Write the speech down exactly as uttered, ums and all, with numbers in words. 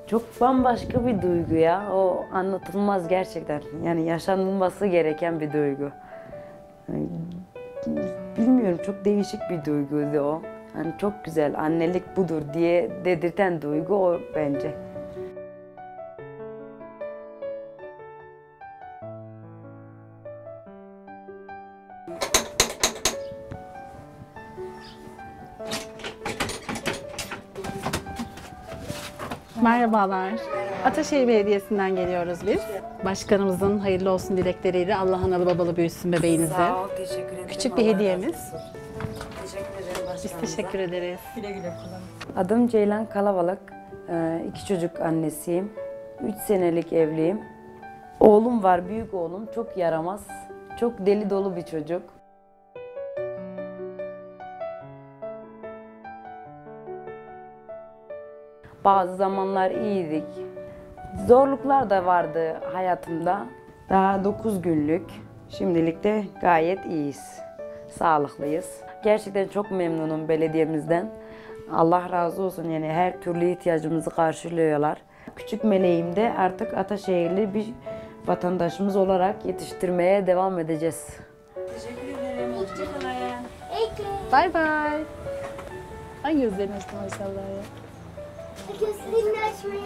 Çok bambaşka bir duygu ya. O anlatılmaz gerçekten. Yani yaşanılması gereken bir duygu. Yani bilmiyorum, çok değişik bir duyguydu o. Yani çok güzel, annelik budur diye dedirten duygu o bence. Merhabalar. Ataşehir Belediyesi'nden geliyoruz biz. Başkanımızın hayırlı olsun dilekleriyle Allah analı babalı büyütsün bebeğinizi. Sağ ol, teşekkür ederim. Küçük bir Allah hediyemiz. razı olsun. Teşekkür ederim Biz başkanımıza. teşekkür ederiz. Adım Ceylan Kalabalık. Ee, İki çocuk annesiyim. Üç senelik evliyim. Oğlum var, büyük oğlum. Çok yaramaz. Çok deli dolu bir çocuk. Bazı zamanlar iyiydik. Zorluklar da vardı hayatımda. Daha dokuz günlük. Şimdilik de gayet iyiyiz. Sağlıklıyız. Gerçekten çok memnunum belediyemizden. Allah razı olsun, yani her türlü ihtiyacımızı karşılıyorlar. Küçük meleğim de artık Ataşehirli bir vatandaşımız olarak yetiştirmeye devam edeceğiz. Teşekkür ederim. Hoşçakalın. Bay bay. Ay gözlerini açtı maşallah ya. Gözlerini açmayı